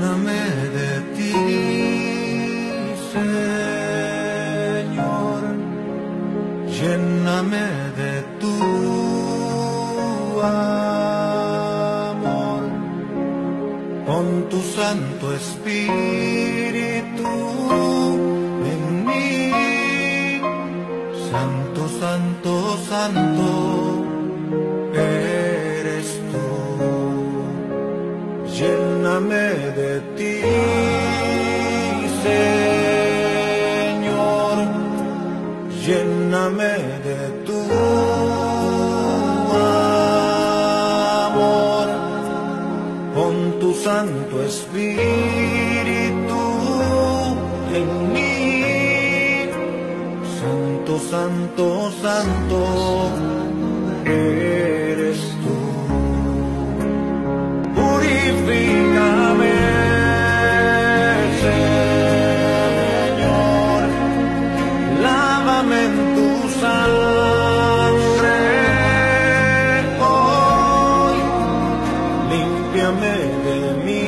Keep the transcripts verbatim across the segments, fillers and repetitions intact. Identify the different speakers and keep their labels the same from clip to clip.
Speaker 1: Lléname de ti, Señor, lléname de tu amor, con tu Santo Espíritu en mí. Santo, santo, santo eres tú. Lléname de ti, Señor, lléname de tu amor, con tu Santo Espíritu en mí. Santo, santo, santo eres tú. Purifícame, Señor, lávame en tu sangre hoy, límpiame de mi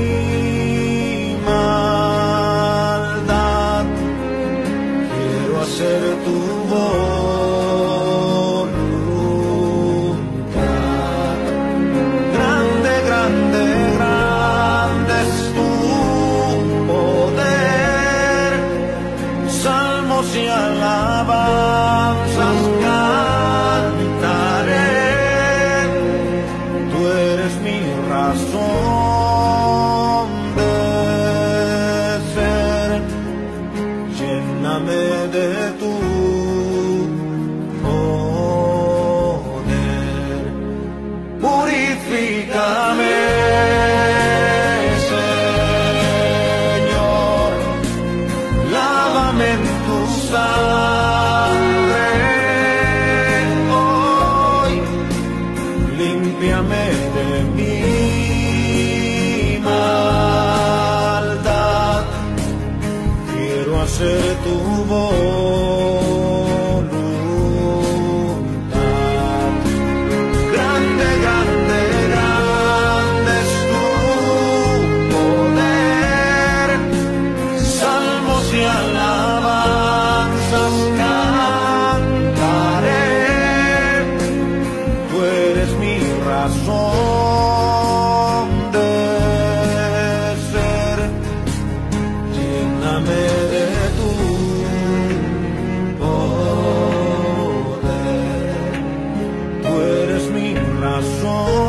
Speaker 1: maldad, quiero hacer tu voluntad. Grande, grande, grande es tu poder, salmos y alabanzas cantaré, tú eres mi razón de ser. Lléname de tu poder, purifícame, Señor, lávame en tu sangre hoy, límpiame de mi maldad, quiero hacer tu voluntad. Grande, grande, grande es tu poder, salmos y alabanzas cantaré, tú eres mi razón de ser. Lléname de tu poder, tú eres mi razón